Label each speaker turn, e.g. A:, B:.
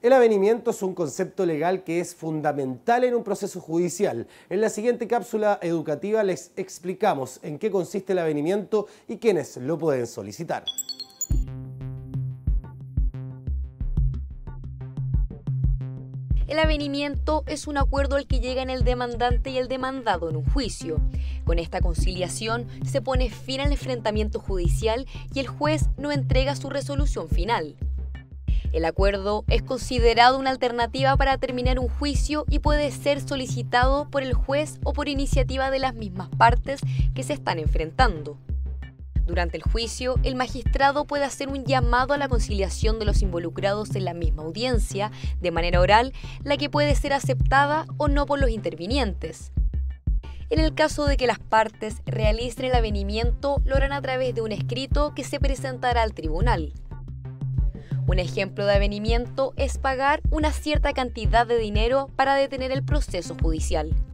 A: El avenimiento es un concepto legal que es fundamental en un proceso judicial. En la siguiente cápsula educativa les explicamos en qué consiste el avenimiento y quiénes lo pueden solicitar.
B: El avenimiento es un acuerdo al que llegan el demandante y el demandado en un juicio. Con esta conciliación se pone fin al enfrentamiento judicial y el juez no entrega su resolución final. El acuerdo es considerado una alternativa para terminar un juicio y puede ser solicitado por el juez o por iniciativa de las mismas partes que se están enfrentando. Durante el juicio, el magistrado puede hacer un llamado a la conciliación de los involucrados en la misma audiencia, de manera oral, la que puede ser aceptada o no por los intervinientes. En el caso de que las partes realicen el avenimiento, lo harán a través de un escrito que se presentará al tribunal. Un ejemplo de avenimiento es pagar una cierta cantidad de dinero para detener el proceso judicial.